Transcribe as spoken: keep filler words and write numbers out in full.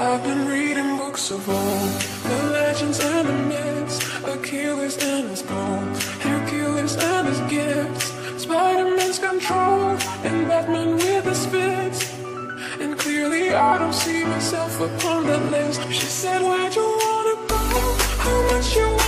I've been reading books of old, the legends and the myths, Achilles and his bones, Hercules and his gifts, Spider-Man's control, and Batman with his fits. And clearly I don't see myself upon that list. She said, where'd you wanna go? How much you